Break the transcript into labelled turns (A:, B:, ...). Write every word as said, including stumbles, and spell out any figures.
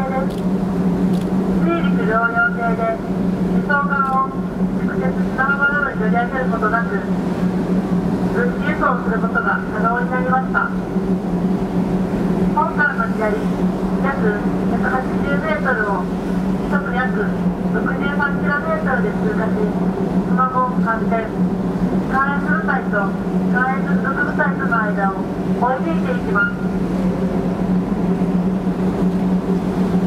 A: です。水陸両用艇で輸送艦を直接砂浜などに乗り上げることなく、物資輸送することが可能になりました。本艦の左約 ひゃくはちじゅうメートルを時速約 ろくじゅうさんキロメートル で通過し、その後反転、関越部隊と関越陸部隊との間を追い抜いていきます。